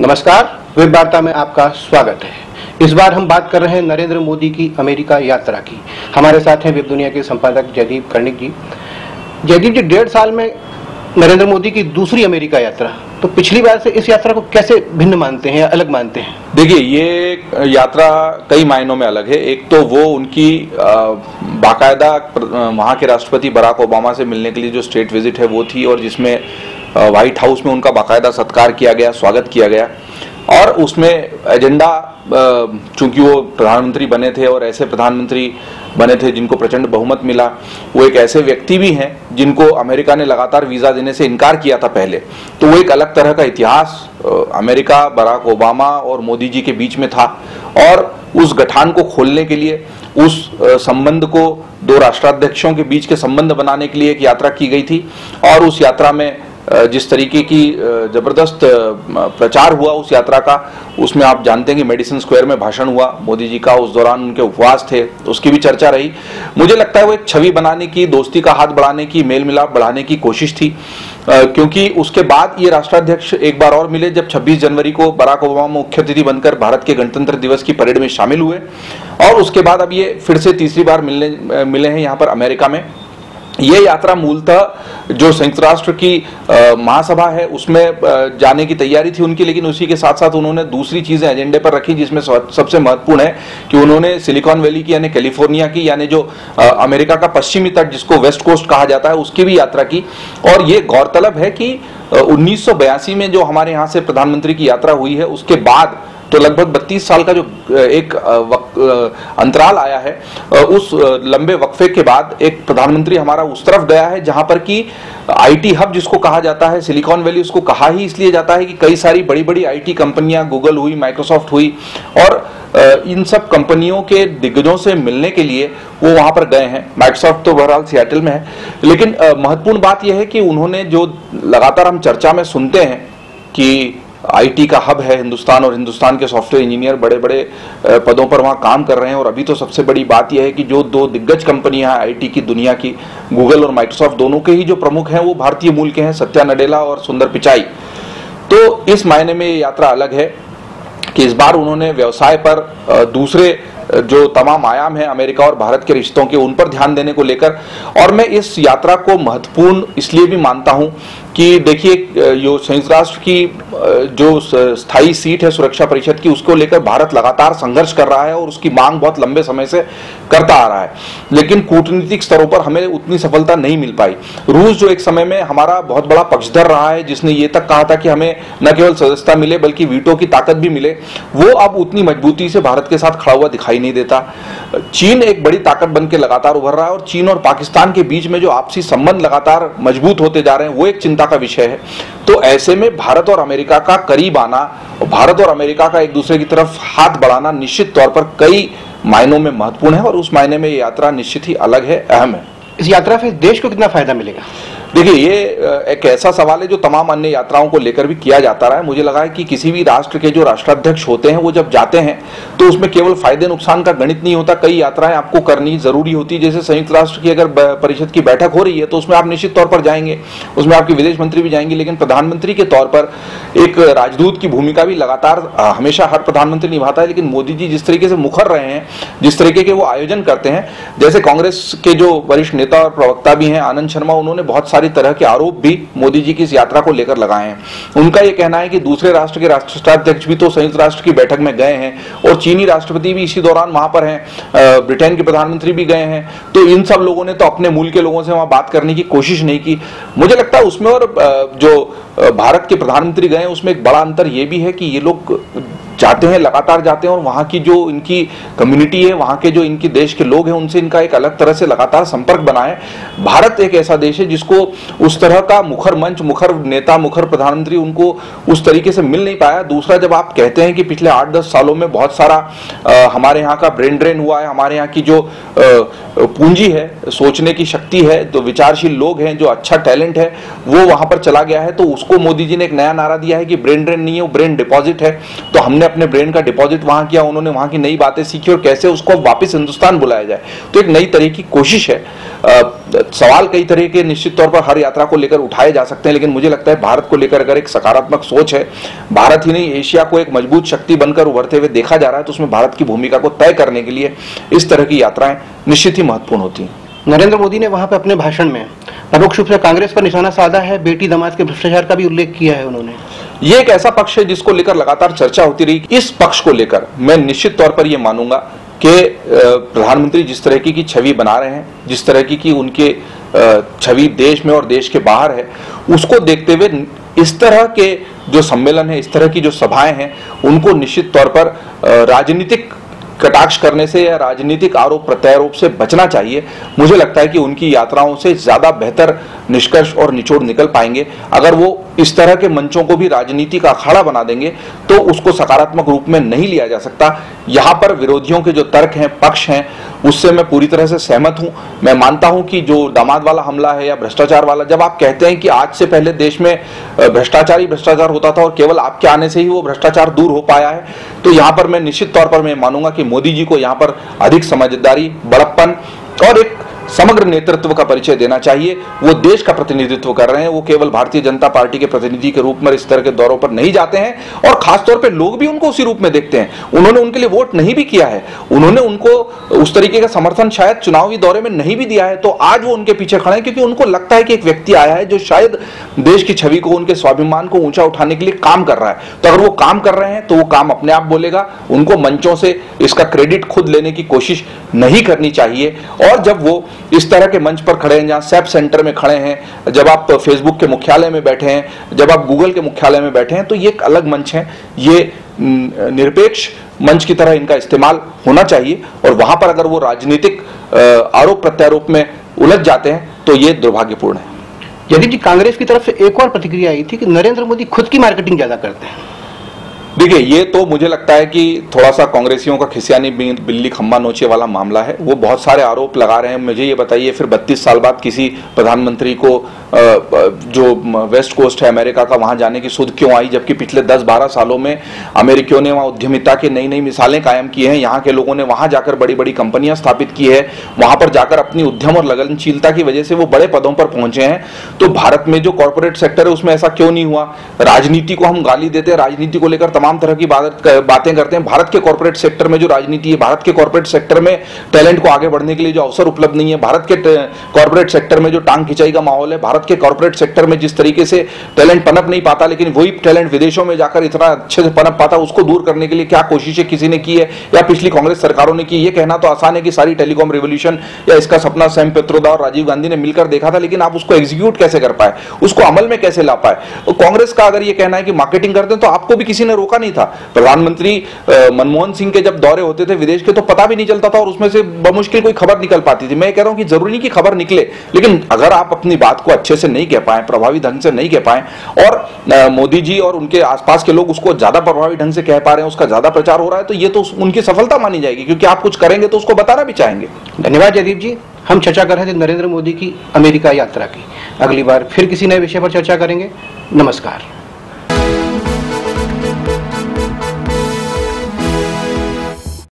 नमस्कार, वेब वार्ता में आपका स्वागत है। इस बार हम बात कर रहे हैं नरेंद्र मोदी की अमेरिका यात्रा की। हमारे साथ हैं वेब दुनिया के संपादक जयदीप कर्णिक जी। जयदीप जी, 1.5 साल में नरेंद्र मोदी की दूसरी अमेरिका यात्रा, तो पिछली बार से इस यात्रा को कैसे भिन्न मानते हैं या अलग मानते हैं? देखिए, ये यात्रा कई मायनों में अलग है। एक तो वो उनकी बाकायदा वहाँ के राष्ट्रपति बराक ओबामा से मिलने के लिए जो स्टेट विजिट है वो थी, और जिसमें व्हाइट हाउस में उनका बाकायदा सत्कार किया गया, स्वागत किया गया। और उसमें एजेंडा, चूंकि वो प्रधानमंत्री बने थे और ऐसे प्रधानमंत्री बने थे जिनको प्रचंड बहुमत मिला, वो एक ऐसे व्यक्ति भी हैं जिनको अमेरिका ने लगातार वीजा देने से इनकार किया था पहले, तो वो एक अलग तरह का इतिहास अमेरिका, बराक ओबामा और मोदी जी के बीच में था। और उस गठान को खोलने के लिए, उस संबंध को दो राष्ट्राध्यक्षों के बीच के संबंध बनाने के लिए एक यात्रा की गई थी। और उस यात्रा में जिस तरीके की जबरदस्त प्रचार हुआ उस यात्रा का, उसमें आप जानते हैं कि मेडिसन स्क्वायर में भाषण हुआ मोदी जी का, उस दौरान उनके उपवास थे, उसकी भी चर्चा रही। मुझे लगता है वो एक छवि बनाने की, दोस्ती का हाथ बढ़ाने की, मेल मिलाप बढ़ाने की कोशिश थी, क्योंकि उसके बाद ये राष्ट्राध्यक्ष एक बार और मिले जब 26 जनवरी को बराक ओबामा मुख्य अतिथि बनकर भारत के गणतंत्र दिवस की परेड में शामिल हुए। और उसके बाद अब ये फिर से तीसरी बार मिले हैं यहाँ पर अमेरिका में। ये यात्रा मूलतः जो संयुक्त राष्ट्र की महासभा है उसमें जाने की तैयारी थी उनकी, लेकिन उसी के साथ साथ उन्होंने दूसरी चीजें एजेंडे पर रखी, जिसमें सबसे महत्वपूर्ण है कि उन्होंने सिलिकॉन वैली की यानी कैलिफोर्निया की, यानी जो अमेरिका का पश्चिमी तट जिसको वेस्ट कोस्ट कहा जाता है, उसकी भी यात्रा की। और ये गौरतलब है कि 1982 में जो हमारे यहाँ से प्रधानमंत्री की यात्रा हुई है, उसके बाद तो लगभग 32 साल का जो एक अंतराल आया है, उस लंबे वक्फे के बाद एक प्रधानमंत्री हमारा उस तरफ गया है जहां पर कि आईटी हब जिसको कहा जाता है, सिलिकॉन वैली उसको कहा ही इसलिए जाता है कि कई सारी बड़ी बड़ी आईटी कंपनियां, गूगल हुई, माइक्रोसॉफ्ट हुई, और इन सब कंपनियों के दिग्गजों से मिलने के लिए वो वहां पर गए हैं। माइक्रोसॉफ्ट तो बहरहाल सियाटल में है, लेकिन महत्वपूर्ण बात यह है कि उन्होंने जो लगातार हम चर्चा में सुनते हैं कि आईटी का हब है हिंदुस्तान, और हिंदुस्तान के सॉफ्टवेयर इंजीनियर बड़े बड़े पदों पर वहां काम कर रहे हैं। और अभी तो सबसे बड़ी बात यह है कि जो दो दिग्गज कंपनियां हैं आईटी की दुनिया की, गूगल और माइक्रोसॉफ्ट, दोनों के ही जो प्रमुख हैं वो भारतीय मूल के हैं, सत्या नडेला और सुंदर पिचाई। तो इस मायने में ये यात्रा अलग है कि इस बार उन्होंने व्यवसाय पर दूसरे जो तमाम आयाम है अमेरिका और भारत के रिश्तों के, उन पर ध्यान देने को लेकर। और मैं इस यात्रा को महत्वपूर्ण इसलिए भी मानता हूं कि देखिए, जो संयुक्त राष्ट्र की जो स्थायी सीट है सुरक्षा परिषद की, उसको लेकर भारत लगातार संघर्ष कर रहा है और उसकी मांग बहुत लंबे समय से करता आ रहा है, लेकिन कूटनीतिक स्तरों पर हमें उतनी सफलता नहीं मिल पाई। रूस जो एक समय में हमारा बहुत बड़ा पक्षधर रहा है, जिसने ये तक कहा था कि हमें न केवल सदस्यता मिले बल्कि वीटो की ताकत भी मिले, वो अब उतनी मजबूती से भारत के साथ खड़ा हुआ दिखाई नहीं देता। चीन एक बड़ी ताकत बन के लगातार उभर रहा है, और चीन और पाकिस्तान के बीच में जो आपसी संबंध लगातार मजबूत होते जा रहे हैं, वो एक चिंता का विषय है। तो ऐसे में भारत और अमेरिका का करीब आना, और भारत और अमेरिका का एक दूसरे की तरफ हाथ बढ़ाना निश्चित तौर पर कई मायनों में महत्वपूर्ण है, और उस मायने में ये यात्रा निश्चित ही अलग है, अहम है। इस यात्रा से देश को कितना फायदा मिलेगा? देखिए, ये एक ऐसा सवाल है जो तमाम अन्य यात्राओं को लेकर भी किया जाता रहा है। मुझे लगा है कि किसी भी राष्ट्र के जो राष्ट्राध्यक्ष होते हैं वो जब जाते हैं तो उसमें केवल फायदे नुकसान का गणित नहीं होता, कई यात्राएं आपको करनी जरूरी होती है। जैसे संयुक्त राष्ट्र की अगर परिषद की बैठक हो रही है तो उसमें आप निश्चित तौर पर जाएंगे, उसमें आपके विदेश मंत्री भी जाएंगे, लेकिन प्रधानमंत्री के तौर पर एक राजदूत की भूमिका भी लगातार हमेशा हर प्रधानमंत्री निभाता है। लेकिन मोदी जी जिस तरीके से मुखर रहे हैं, जिस तरीके के वो आयोजन करते हैं, जैसे कांग्रेस के जो वरिष्ठ नेता और प्रवक्ता भी हैं आनंद शर्मा, उन्होंने बहुत सारी तरह के आरोप भी मोदी जी की इस यात्रा को लेकर लगाए हैं। उनका यह कहना है कि दूसरे राष्ट्र के राष्ट्राध्यक्ष भी तो संयुक्त राष्ट्र की बैठक में गए हैं, और चीनी राष्ट्रपति भी इसी दौरान वहां पर हैं, ब्रिटेन के प्रधानमंत्री भी गए हैं, तो इन सब लोगों ने तो अपने मूल के लोगों से वहां बात करने की कोशिश नहीं की। मुझे लगता है उसमें और जो भारत के प्रधानमंत्री गए उसमें एक बड़ा अंतर यह भी है कि ये लोग जाते हैं, लगातार जाते हैं, और वहां की जो इनकी कम्युनिटी है, वहां के जो इनके देश के लोग हैं, उनसे इनका एक अलग तरह से लगातार संपर्क बना है। भारत एक ऐसा देश है जिसको उस तरह का मुखर मंच, मुखर नेता, मुखर प्रधानमंत्री उनको उस तरीके से मिल नहीं पाया। दूसरा, जब आप कहते हैं कि पिछले 8-10 सालों में बहुत सारा हमारे यहाँ का ब्रेन ड्रेन हुआ है, हमारे यहाँ की जो पूंजी है, सोचने की शक्ति है, तो विचारशील लोग हैं, जो अच्छा टैलेंट है, वो वहां पर चला गया है, तो उसको मोदी जी ने एक नया नारा दिया है कि ब्रेन ड्रेन नहीं है, वो ब्रेन डिपॉजिट है। तो हमने उन्होंने अपने ब्रेन का डिपॉजिट वहां किया, उन्होंने वहां की नई बातें सीखी और कैसे उसको वापस हिंदुस्तान बुलाया जाए। तो एक नई तरह की कोशिश है। सवाल कई तरह के निश्चित तौर पर हर यात्रा को लेकर उठाए जा सकते हैं, लेकिन मुझे लगता है भारत को लेकर अगर एक सकारात्मक सोच है, भारत ही नहीं एशिया को एक मजबूत शक्ति बनकर उभरते हुए देखा जा रहा है, तो उसमें भारत की भूमिका को तय करने के लिए इस तरह की यात्राएं निश्चित ही महत्वपूर्ण होती हैं। नरेंद्र मोदी ने वहां पर अपने भाषण में परोक्ष रूप से कांग्रेस पर निशाना साधा है, बेटी दामाद के भ्रष्टाचार का भी उल्लेख किया है उन्होंने। ये एक ऐसा पक्ष है जिसको लेकर लगातार चर्चा होती रही। इस पक्ष को लेकर मैं निश्चित तौर पर यह मानूंगा कि प्रधानमंत्री जिस तरह की छवि बना रहे हैं, जिस तरह की उनके छवि देश में और देश के बाहर है, उसको देखते हुए इस तरह के जो सम्मेलन है, इस तरह की जो सभाएं हैं, उनको निश्चित तौर पर राजनीतिक कटाक्ष करने से या राजनीतिक आरोप प्रत्यारोप से बचना चाहिए। मुझे लगता है कि उनकी यात्राओं से ज्यादा बेहतर निष्कर्ष और निचोड़ निकल पाएंगे। अगर वो इस तरह के मंचों को भी राजनीति का अखाड़ा बना देंगे तो उसको सकारात्मक रूप में नहीं लिया जा सकता। यहाँ पर विरोधियों के जो तर्क हैं, पक्ष हैं, उससे मैं पूरी तरह से सहमत हूं। मैं मानता हूं कि जो दामाद वाला हमला है या भ्रष्टाचार वाला, जब आप कहते हैं कि आज से पहले देश में भ्रष्टाचार ही भ्रष्टाचार होता था और केवल आपके आने से ही वो भ्रष्टाचार दूर हो पाया है, तो यहाँ पर मैं निश्चित तौर पर मैं मानूंगा कि मोदी जी को यहाँ पर अधिक समझदारी, बड़प्पन और एक समग्र नेतृत्व का परिचय देना चाहिए। वो देश का प्रतिनिधित्व कर रहे हैं, वो केवल भारतीय जनता पार्टी के प्रतिनिधि के रूप में इस तरह के दौरों पर नहीं जाते हैं और खासतौर पे लोग भी उनको उसी रूप में देखते हैं। उन्होंने उनके लिए वोट नहीं भी किया है, उन्होंने उनको उस तरीके का समर्थन शायद चुनावी दौरे में नहीं भी दिया है, तो आज वो उनके पीछे खड़े हैं क्योंकि उनको लगता है कि एक व्यक्ति आया है जो शायद देश की छवि को, उनके स्वाभिमान को ऊंचा उठाने के लिए काम कर रहा है। तो अगर वो काम कर रहे हैं तो वो काम अपने आप बोलेगा, उनको मंचों से इसका क्रेडिट खुद लेने की कोशिश नहीं करनी चाहिए। और जब वो इस तरह के मंच पर खड़े हैं, जहां सैप सेंटर में खड़े हैं, जब आप फेसबुक के मुख्यालय में बैठे हैं, जब आप गूगल के मुख्यालय में बैठे हैं, तो ये एक अलग मंच है। ये निरपेक्ष मंच की तरह इनका इस्तेमाल होना चाहिए और वहां पर अगर वो राजनीतिक आरोप प्रत्यारोप में उलझ जाते हैं तो ये दुर्भाग्यपूर्ण है। यदि जी कांग्रेस की तरफ से एक और प्रतिक्रिया आई थी कि नरेंद्र मोदी खुद की मार्केटिंग ज्यादा करते हैं। देखिए, ये तो मुझे लगता है कि थोड़ा सा कांग्रेसियों का खिसियानी बिल्ली खम्बा नोचे वाला मामला है। वो बहुत सारे आरोप लगा रहे हैं। मुझे ये बताइए, फिर 32 साल बाद किसी प्रधानमंत्री को जो वेस्ट कोस्ट है अमेरिका का, वहां जाने की सुध क्यों आई, जबकि पिछले 10-12 सालों में अमेरिकियों ने वहां उद्यमिता की नई नई मिसालें कायम की हैं। यहाँ के लोगों ने वहां जाकर बड़ी बड़ी कंपनियां स्थापित की है, वहां पर जाकर अपनी उद्यम और लगनशीलता की वजह से वो बड़े पदों पर पहुंचे हैं। तो भारत में जो कॉर्पोरेट सेक्टर है उसमें ऐसा क्यों नहीं हुआ? राजनीति को हम गाली देते हैं, राजनीति को लेकर तमाम तरह की बातें करते हैं। भारत के कॉर्पोरेट सेक्टर में जो राजनीति है, भारत के कॉर्पोरेट सेक्टर में टैलेंट को आगे बढ़ने के लिए जो अवसर उपलब्ध नहीं है, भारत के कॉर्पोरेट सेक्टर में जो टांग खिंचाई का माहौल है, भारत के कॉर्पोरेट सेक्टर में जिस तरीके से टैलेंट पनप नहीं पाता, लेकिन वही टैलेंट विदेशों में जाकर इतना अच्छे से पनप पाता, उसको दूर करने के लिए क्या कोशिशें किसी ने की है या पिछली कांग्रेस सरकारों ने की? ये कहना तो आसान है कि सारी टेलीकॉम रेवोल्यूशन या इसका सपना सैम पित्रोदा और राजीव गांधी ने मिलकर देखा था, लेकिन आप उसको एग्जीक्यूट कैसे कर पाए, उसको अमल में कैसे ला पाए? तो कांग्रेस का अगर ये कहना है कि मार्केटिंग करते हैं, तो आपको भी किसी ने रोका नहीं था। प्रधानमंत्री मनमोहन सिंह के जब दौरे होते थे विदेश के, तो पता भी नहीं चलता था और उसमें से बमुश्किल कोई खबर निकल पाती थी। मैं कह रहा हूं कि जरूरी नहीं कि खबर निकले, लेकिन अगर आप अपनी बात को अच्छे से नहीं कह पाए, प्रभावी ढंग से नहीं कह पाए, और मोदी जी और उनके आसपास के लोग उसको ज्यादा प्रभावी ढंग से कह पा रहे हैं, उसका ज्यादा प्रचार हो रहा है, तो ये तो उनकी सफलता मानी जाएगी, क्योंकि आप कुछ करेंगे तो उसको बताना भी चाहेंगे। धन्यवाद जयदीप जी। हम चर्चा कर रहे थे नरेंद्र मोदी की अमेरिका यात्रा की। अगली बार फिर किसी नए विषय पर चर्चा करेंगे। नमस्कार।